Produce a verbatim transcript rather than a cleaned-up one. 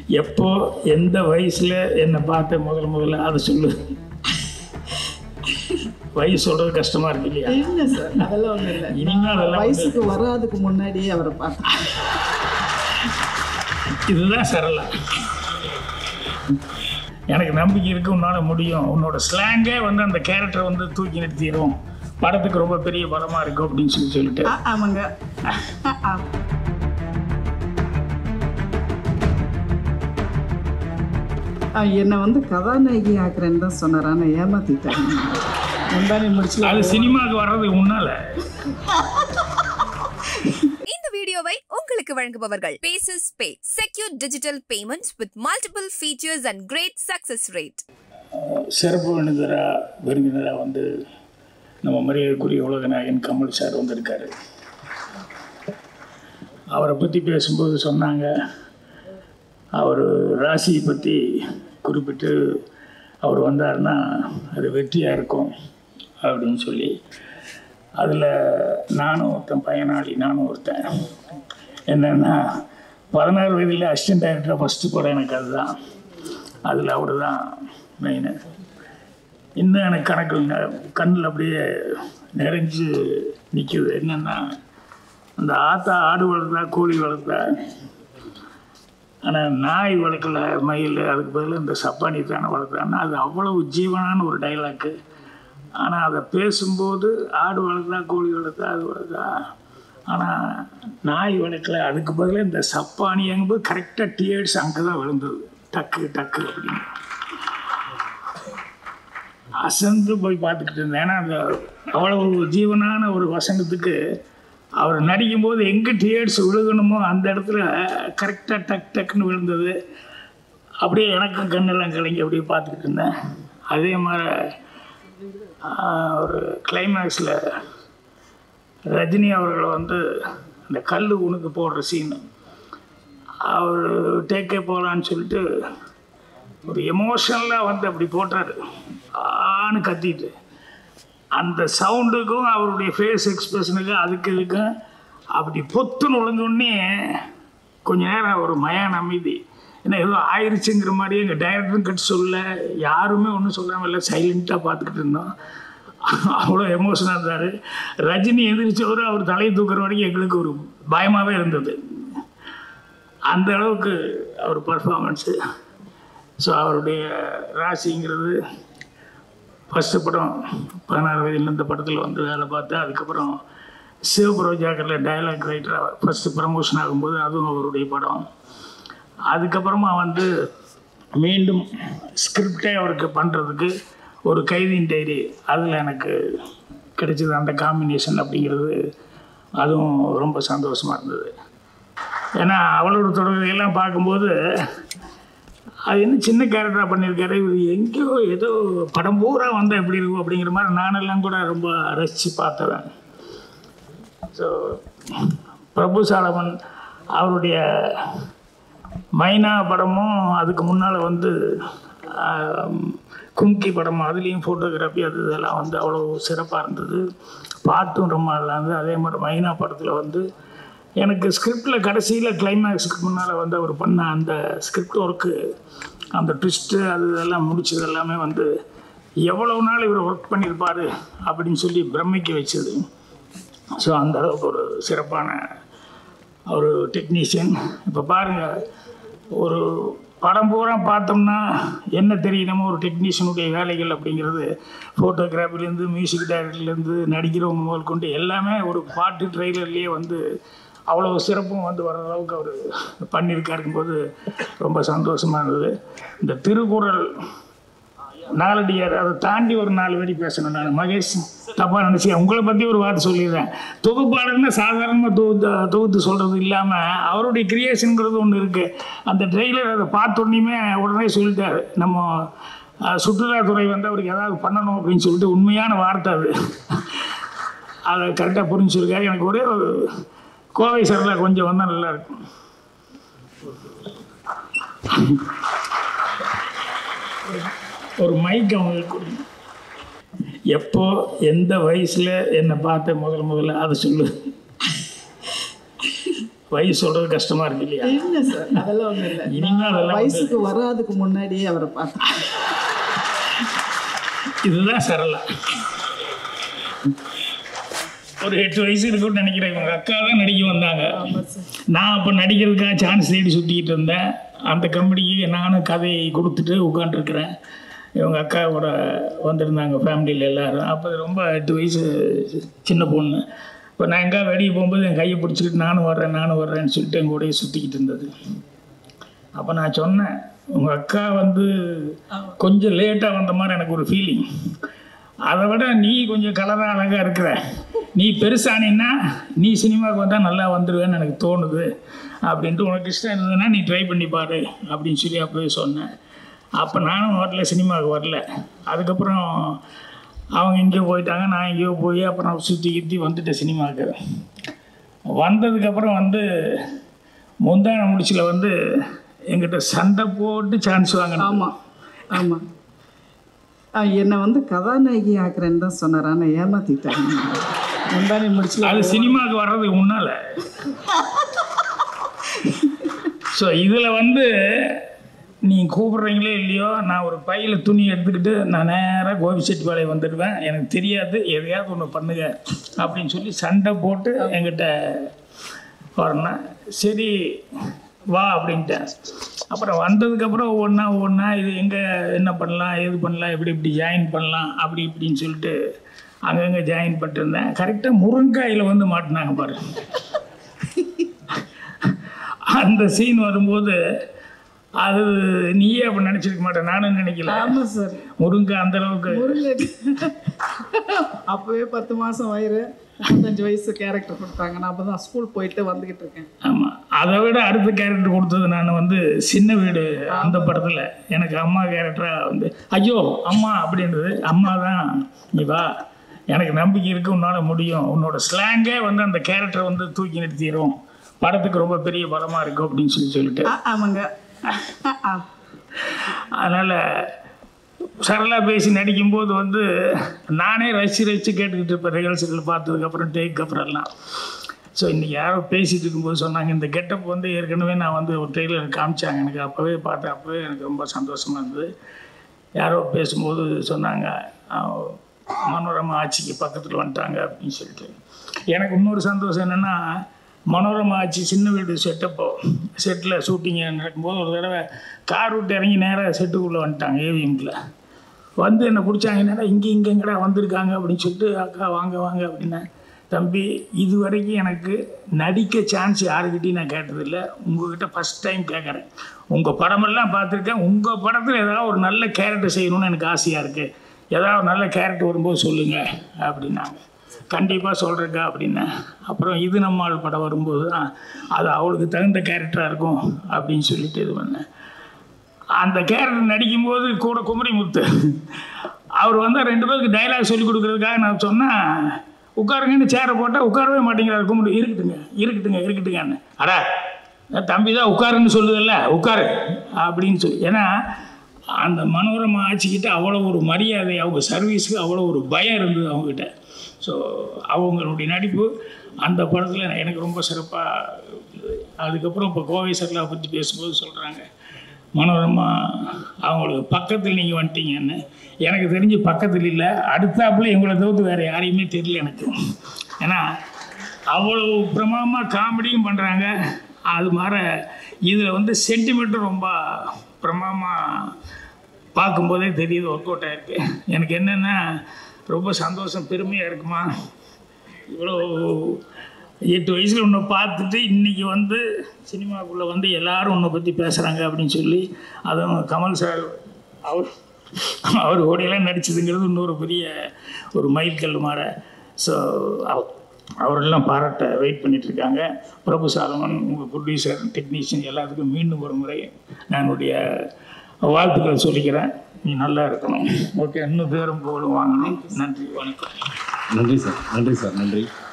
எப்போ எந்த வயசில் என்னை பார்த்த முதல் முதல்ல அதை சொல்லு. வயசு சொல்கிறது கஷ்டமாக இருக்கு இல்லையா? இல்லை சார், அதெல்லாம் ஒன்றும் இல்லை. இனிமேல் அதெல்லாம் வயசுக்கு வராதுக்கு முன்னாடியே அவரை பார்த்தேன். இதுதான் சரளம். எனக்கு நம்பிக்கை இருக்குது, உன்னால் முடியும். உன்னோட ஸ்லாங்கே வந்து அந்த கேரக்டரை வந்து தூக்கி நிறுத்திடும், படத்துக்கு ரொம்ப பெரிய படமாக இருக்கும் அப்படின்னு சொல்லி சொல்லிட்டு. ஆமாங்க. என்னை வந்து கதாநாயகி ஆக்குறேன்னு தான் சொன்னார், ஆனால் ஏமாத்திட்டாங்க. முந்தானி முடிச்சு அது சினிமாவுக்கு வர்றதுக்கு முன்னால. இந்த வீடியோவை உங்களுக்கு வழங்குபவர்கள் Paces Pay, secure digital payments with multiple features and great success rate. சிறப்பு விருந்தினரா விருந்தினராக வந்து நம்ம மரியாதைக்குரிய உலகநாயகன் கமல் சார் வந்திருக்காரு. அவரை பற்றி பேசும்போது சொன்னாங்க, அவர் ராசியை பற்றி குறிப்பிட்டு அவர் வந்தார்னா அது வெற்றியாக இருக்கும் அப்படின்னு சொல்லி. அதில் நானும் ஒருத்தன் பயனாளி, நானும் ஒருத்தன். என்னென்னா, பதினாறு வயதில் அசிஸ்டன்ட் டைரக்டராக ஃபஸ்ட்டு படம் எனக்கு அதுதான். அதில் அவர் தான் மெயினு. இன்னும் எனக்கு கணக்கில் கண்ணில் அப்படியே நிறைஞ்சு நிற்குது. என்னென்னா, அந்த ஆத்தா ஆடு வளர்த்தா கோழி வளர்த்தா, ஆனால் நாய் வளர்க்கல, மயில், அதுக்கு பதில் இந்த சப்பானி தானே வளர்த்தான்னா அது அவ்வளவு ஜீவனான ஒரு டைலாக்கு. ஆனால் அதை பேசும்போது ஆடு வளர்த்தா கோழி வளர்த்தா அது வளர்த்தா, ஆனால் நாய் வளர்க்கல, அதுக்கு பதில் இந்த சப்பானி எங்கும்போது கரெக்டாக டியர்ஸ் அங்கே தான் விழுந்தது, டக்கு டக்கு அப்படின்னு. அசந்து போய் பார்த்துக்கிட்டு இருந்தேன். ஏன்னா அந்த அவ்வளவு ஜீவனான ஒரு வசனத்துக்கு அவர் நடிக்கும்போது எங்கே டியர்ஸ் விழுகணுமோ அந்த இடத்துல கரெக்டாக டக் டக்குன்னு விழுந்தது. அப்படியே எனக்கும் கண்ணெல்லாம் கலங்கி அப்படியே பார்த்துக்கிட்டு இருந்தேன். அதே மாதிரி ஒரு கிளைமேக்ஸில் ரஜினி அவர்களை வந்து அந்த கல் உனக்கு போடுற சீனு, அவர் டேக்கே போகலான்னு சொல்லிட்டு ஒரு எமோஷனலாக வந்து அப்படி போட்டார், ஆன்னு கத்திட்டு. அந்த சவுண்டுக்கும் அவருடைய ஃபேஸ் எக்ஸ்பிரஷனுக்கும் அதுக்கு இதுக்கும் அப்படி பொத்து நுழைஞ்சோடனே கொஞ்ச நேரம் ஒரு மயான அமைதி. ஏன்னா ஏதோ ஆயிடுச்சுங்கிற மாதிரி எங்கள் டைரக்டரும் கிட்ட சொல்ல, யாருமே ஒன்றும் சொல்லாமல் இல்லை, சைலண்ட்டாக பார்த்துக்கிட்டு இருந்தோம். அவ்வளோ எமோஷனாக இருந்தார். ரஜினி எந்திரிச்சவரு அவர் தலையை தூக்குற வரைக்கும் எங்களுக்கு ஒரு பயமாகவே இருந்தது, அந்த அளவுக்கு அவர் பர்ஃபார்மன்ஸு. ஸோ அவருடைய ராசிங்கிறது ஃபஸ்ட்டு படம் பதினாறு வயதில் இந்த படத்தில் வந்து வேலை பார்த்து, அதுக்கப்புறம் சிவபுரோஜாக்கரில் டைலாக் ரைட்டராக ஃபஸ்ட்டு ப்ரமோஷன் ஆகும்போது அதுவும் அவருடைய படம். அதுக்கப்புறமா வந்து மீண்டும் ஸ்கிரிப்டே அவருக்கு பண்ணுறதுக்கு ஒரு கைதியின் டைரி, அதில் எனக்கு கிடைச்சது அந்த காம்பினேஷன் அப்படிங்கிறது, அதுவும் ரொம்ப சந்தோஷமாக இருந்தது. ஏன்னா அவளோட தொடர்கையெல்லாம் பார்க்கும்போது அது என்ன சின்ன கேரக்டராக பண்ணியிருக்காரு, இது எங்கேயோ ஏதோ படம் பூரா வந்தால் எப்படி இருக்கும் அப்படிங்கிற மாதிரி நானெல்லாம் கூட ரொம்ப ரசித்து பார்த்தவன். ஸோ பிரபு சாலமன் அவருடைய மைனா படமும், அதுக்கு முன்னால் வந்து கும்கி படம், அதுலேயும் ஃபோட்டோகிராஃபி அது இதெல்லாம் வந்து அவ்வளோ சிறப்பாக இருந்தது, பாட்டும் ரொம்ப நல்லா இருந்தது. அதே மாதிரி மைனா படத்தில் வந்து எனக்கு ஸ்கிரிப்டில் கடைசியில் கிளைமேக்ஸுக்கு முன்னால் வந்து அவர் பண்ண அந்த ஸ்கிரிப்ட் ஒர்க்கு, அந்த ட்விஸ்ட்டு அது இதெல்லாம் முடிச்சது எல்லாமே வந்து எவ்வளவு நாள் இவர் ஒர்க் பண்ணியிருப்பார் அப்படின்னு சொல்லி பிரமிக்க வச்சது. ஸோ அந்த அளவுக்கு ஒரு சிறப்பான ஒரு டெக்னீஷியன். இப்போ பாருங்கள், ஒரு படம் பூரா பார்த்தோம்னா என்ன தெரியணுமோ ஒரு டெக்னீஷியனுடைய வேலைகள் அப்படிங்கிறது, ஃபோட்டோகிராஃபிலேருந்து மியூசிக் டைரக்டர்லேருந்து நடிக்கிறவங்க முதல் கொண்டு எல்லாமே ஒரு பாட்டு ட்ரெய்லர்லேயே வந்து அவ்வளோ சிறப்பும் வந்து வர அளவுக்கு அவர் பண்ணியிருக்காருங்கும்போது ரொம்ப சந்தோஷமாக இருந்தது. இந்த திருக்குறள் நாலடியார் அதை தாண்டி ஒரு நாலு வரி பேசணும். நான் மகேஷ் தப்பாக நினச்சி உங்களை பற்றி ஒரு வார்த்தை சொல்லிடுறேன். தொகுப்பாளர்னு சாதாரணமாக தொகுத்து தொகுத்து சொல்கிறது இல்லாமல் அவருடைய கிரியேஷனுங்கிறது ஒன்று இருக்குது. அந்த ட்ரெய்லர் அதை பார்த்தோன்னையுமே உடனே சொல்லிட்டார், நம்ம சுற்றுலாத்துறை வந்து அவருக்கு ஏதாவது பண்ணணும் அப்படின்னு சொல்லிட்டு. உண்மையான வார்த்தை அது, அதை கரெக்டாக புரிஞ்சுருக்காரு. எனக்கு ஒரே ஒரு கோவை சாரில் கொஞ்சம் வந்தால் நல்லாயிருக்கும். ஒரு மைக் அவங்களுக்கு கொடுங்க. எப்போ எந்த வயசில் என்னை பார்த்த முதல் முதல்ல அதை சொல்லு. வயசு சொல்கிறது கஷ்டமாக இருக்கு இல்லையா? இல்லை சார், அதெல்லாம் ஒன்றும் இல்லை. இனிமேல் அதெல்லாம் வயசுக்கு வராதுக்கு முன்னாடியே அவரை பார்த்தேன். இதுதான் சரளா. ஒரு எட்டு வயசு இருக்குன்னு நினைக்கிறேன். இவங்க அக்கா தான் நடிக்க வந்தாங்க. நான் அப்போ நடிக்கிறதுக்காக சான்ஸ் தேடி சுற்றிக்கிட்டு இருந்தேன். அந்த கம்பெனிக்கு நானும் கதையை கொடுத்துட்டு உட்காண்ட்ருக்கிறேன். இவங்க அக்காவோட வந்திருந்தாங்க ஃபேமிலியில் எல்லோரும். அப்போ ரொம்ப எட்டு வயசு சின்ன பொண்ணு. இப்போ நான் எங்கே வெளியே போகும்போது என் கையை பிடிச்சிக்கிட்டு நானும் வர்றேன் நானும் வர்றேன்னு சொல்லிட்டு எங்கள் கூடயே சுற்றிக்கிட்டு இருந்தது. அப்போ நான் சொன்னேன், உங்கள் அக்கா வந்து கொஞ்சம் லேட்டாக வந்த மாதிரி எனக்கு ஒரு ஃபீலிங். அதை விட நீ கொஞ்சம் கலராக அழகாக இருக்கிற, நீ பெருசானின்னா நீ சினிமாவுக்கு வந்தால் நல்லா வந்துடுவேன்னு எனக்கு தோணுது அப்படின்ட்டு, உனக்கு இஷ்டம் இருந்ததுன்னா நீ ட்ரை பண்ணி பாரு அப்படின்னு சொல்லி அப்போவே சொன்னேன். அப்போ நானும் வரல, சினிமாவுக்கு வரல. அதுக்கப்புறம் அவங்க எங்கேயோ போயிட்டாங்க, நான் எங்கேயோ போய் அப்புறம் சுற்றி கித்தி வந்துட்டேன் சினிமாவுக்கு. வந்ததுக்கப்புறம் வந்து முந்தான முடிச்சில் வந்து எங்கிட்ட சண்டை போட்டு சான்ஸ் வாங்கினேன். ஆமாம் ஆமாம், என்னை வந்து கதாநாயகி ஆக்குறேன்னு தான் சொன்னார். ஆனால் ஏமாற்றிட்டாங்க. முந்தானி முடிச்சில் அது சினிமாவுக்கு வர்றதுக்கு முன்னால். ஸோ இதில் வந்து நீங்கள் கூப்பிட்றீங்களே இல்லையோ, நான் ஒரு பையில் துணி எடுத்துக்கிட்டு நான் நேராக கோபிச்செட்டிப்பாளையம் வந்துடுவேன். எனக்கு தெரியாது, எதையாவது ஒன்று பண்ணுங்க அப்படின்னு சொல்லி சண்டை போட்டு என்கிட்ட வரணும். சரி வா அப்படின்ட்டேன். அப்புறம் வந்ததுக்கப்புறம் ஒவ்வொன்றா ஒவ்வொன்றா இது எங்கே என்ன பண்ணலாம், எது பண்ணலாம், எப்படி இப்படி ஜாயின் பண்ணலாம் அப்படி இப்படின்னு சொல்லிட்டு அங்கங்கே ஜாயின் பண்ணிட்டுருந்தேன். கரெக்டாக முருங்காயில் வந்து மாட்டினாங்க பாரு. அந்த சீன் வரும்போது அது நீயே அப்போ நினச்சிருக்க மாட்டேன், நானும் நினைக்கல. ஆமாம் சார், முருங்கை அந்த அளவுக்கு. முருங்கை அப்போவே பத்து மாதம் வயிறு, முப்பத்தஞ்சு வயசு கேரக்டர் கொடுத்தாங்க. நான் அப்போ தான் ஸ்கூல் போயிட்டு வந்துக்கிட்டு இருக்கேன். ஆமாம், அதை விட அடுத்த கேரக்டர் கொடுத்தது நான் வந்து சின்ன வீடு அந்த படத்தில். எனக்கு அம்மா கேரக்டராக வந்து ஐயோ அம்மா அப்படின்றது. அம்மா தான் நீ வா, எனக்கு நம்பிக்கை இருக்குது, உன்னால் முடியும், உன்னோட ஸ்லாங்கே வந்து அந்த கேரக்டரை வந்து தூக்கி நிறுத்திடும், படத்துக்கு ரொம்ப பெரிய படமாக இருக்கும் அப்படின்னு சொல்லி சொல்லிட்டு. ஆமாங்க. அதனால் சரளா பேசி நடிக்கும்போது வந்து நானே ரசித்து ரசித்து கேட்டுக்கிட்டு இருப்பேன். ரிஹர்சலில் பார்த்ததுக்கப்புறம் டேக்கு அப்புறம் எல்லாம். ஸோ இன்றைக்கி யாரோ பேசிகிட்டு இருக்கும்போது சொன்னாங்க, இந்த கெட்டப் வந்து ஏற்கனவே நான் வந்து ஒரு ட்ரெயிலர் காமிச்சாங்க எனக்கு. அப்போவே பார்த்தேன், அப்போவே எனக்கு ரொம்ப சந்தோஷமாக இருந்தது. யாரோ பேசும்போது சொன்னாங்க, மனோரமா ஆட்சிக்கு பக்கத்தில் வந்துட்டாங்க அப்படின்னு சொல்லிட்டு. எனக்கு இன்னொரு சந்தோஷம் என்னென்னா, மனோரமா ஆட்சி சின்ன வீடு செட்டப்போ செட்டில் ஷூட்டிங்கு நடக்கும்போது ஒரு தடவை கார் விட்டு இறங்கி நேராக செட்டுக்குள்ளே வந்துட்டாங்க. ஏவிஎம்கில் வந்து என்னை பிடிச்சாங்க. என்னடா இங்கே இங்கே எங்கடா வந்திருக்காங்க அப்படின்னு சொல்லிட்டு, அக்கா வாங்க வாங்க அப்படின்னா, தம்பி இது வரைக்கும் எனக்கு நடிக்க சான்ஸ் யாருக்கிட்டையும் நான் கேட்டதில்லை, உங்கள்கிட்ட ஃபஸ்ட் டைம் கேட்குறேன். உங்கள் படமெல்லாம் பார்த்துருக்கேன், உங்கள் படத்தில் ஏதாவது ஒரு நல்ல கேரக்டர் செய்யணும்னு எனக்கு ஆசையாக இருக்குது, ஏதாவது நல்ல கேரக்டர் வரும்போது சொல்லுங்கள் அப்படின்னாங்க. கண்டிப்பாக சொல்கிறேக்கா அப்படின்னேன். அப்புறம் இது நம்மால் படம் வரும்போது தான் அது அவளுக்கு தகுந்த கேரக்டராக இருக்கும் அப்படின்னு சொல்லிட்டு இது பண்ணேன். அந்த கேரக்டர் நடிக்கும்போது கூட குமரி முத்து அவர் வந்து ரெண்டு பேருக்கு டைலாக் சொல்லி கொடுக்குறதுக்காக நான் சொன்னேன், உட்காருங்கன்னு சேரை போட்டால் உட்காரவே மாட்டேங்கிறாரு குமரி. இருக்கட்டுங்க இருக்கட்டுங்க இருக்கட்டுங்கன்னு. அடா தம்பி தான் உட்காருன்னு சொல்லுதில்ல, உட்காரு அப்படின்னு சொல்லி. ஏன்னா அந்த மனோரமா ஆட்சிக்கிட்ட அவ்வளோ ஒரு மரியாதை, அவங்க சர்வீஸுக்கு அவ்வளோ ஒரு பயம் இருந்தது அவங்ககிட்ட. ஸோ அவங்களுடைய நடிப்பு அந்த படத்தில் எனக்கு ரொம்ப சிறப்பாக. அதுக்கப்புறம் இப்போ கோவை சரளா பற்றி பேசும்போது சொல்கிறாங்க, மனோரமா அவங்களுக்கு பக்கத்தில் நீங்கள் வந்துட்டீங்கன்னு. எனக்கு தெரிஞ்சு பக்கத்தில் இல்லை, அடுத்தாப்புல எங்களை தவிர்த்து வேறு யாரையுமே தெரியல எனக்கு. ஏன்னா அவ்வளோ பிரமாதமாக காமெடியும் பண்ணுறாங்க. அது மாதிரி இதில் வந்து சென்டிமெண்ட்டும் ரொம்ப பிரமாதமாக பார்க்கும்போதே தெரியுது ஒர்க் அவுட் ஆகிருக்கு. எனக்கு என்னென்னா ரொம்ப சந்தோஷம், பெருமையாக இருக்குமா, இவ்வளோ எட்டு வயசில் உன்னை பார்த்துட்டு இன்றைக்கி வந்து சினிமாவுக்குள்ளே வந்து எல்லோரும் உன்னை பற்றி பேசுகிறாங்க அப்படின்னு சொல்லி. அதுவும் கமல் சார் அவர் அவர் ஓடியெல்லாம் நடிச்சதுங்கிறது இன்னொரு பெரிய ஒரு மைல்கல் மாற. ஸோ அவரெல்லாம் பாராட்ட வெயிட் பண்ணிகிட்ருக்காங்க. பிரபு சாலமன், உங்கள் ப்ரொடியூசர், டெக்னீஷியன் எல்லாத்துக்கும் மீண்டும் ஒரு முறை நான் என்னுடைய வாழ்த்துக்களை சொல்லிக்கிறேன். நீ நல்லா இருக்கணும். ஓகே, இன்னும் பேரும் போலும் வாங்கணும். நன்றி, வணக்கம். நன்றி சார், நன்றி சார், நன்றி.